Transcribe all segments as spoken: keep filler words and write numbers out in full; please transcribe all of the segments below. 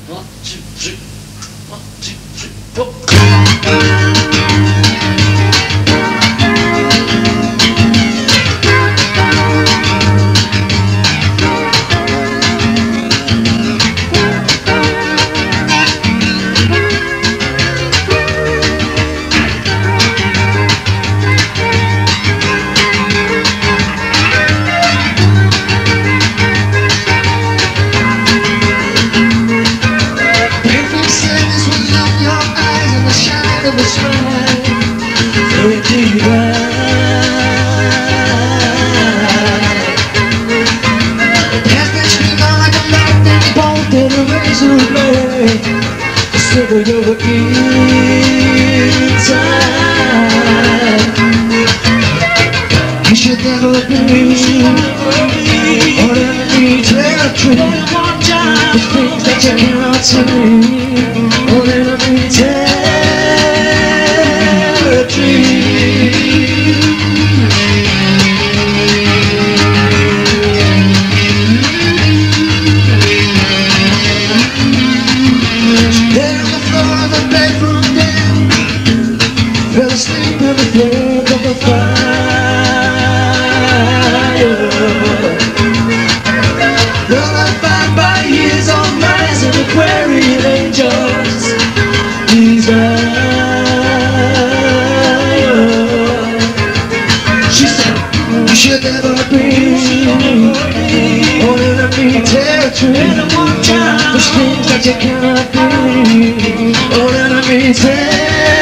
One, two, three. One, two, three, four. You're inside. You should never be on enemy territory. The things that you cannot see on enemy territory. Sleep in the flames of the fire. Lullabied by years of mice and aquarium angels. Desire. She said, you should never be on enemy territory. There's things that you cannot be on enemy territory.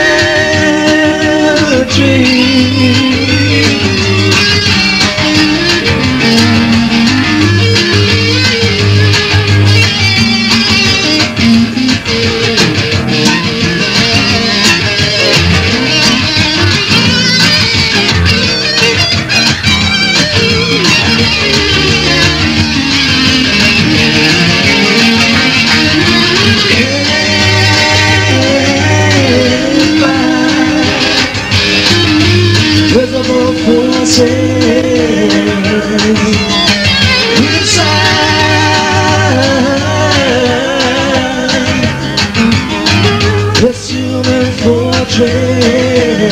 This human fortress.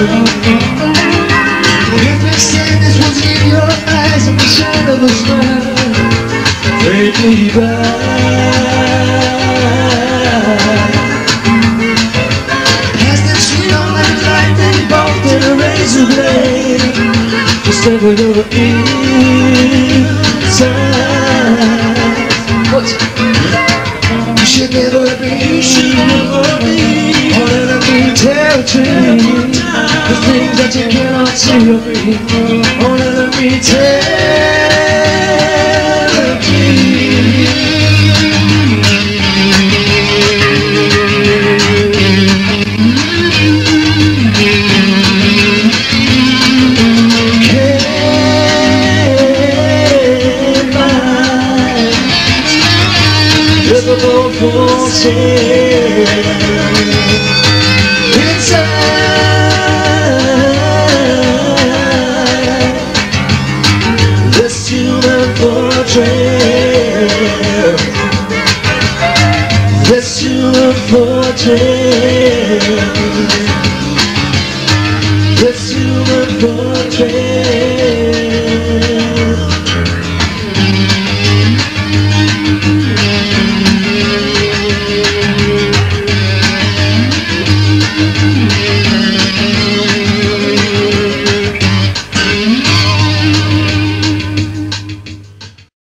If the sadness was in your eyes and the shine of a smile, greatly bright. As the sweet on that lightning bolt in a razor blade, just over your inside. What? You should never be, you should never be on enemy territory. The things that you cannot see or be on enemy inside this human fortress, this human fortress.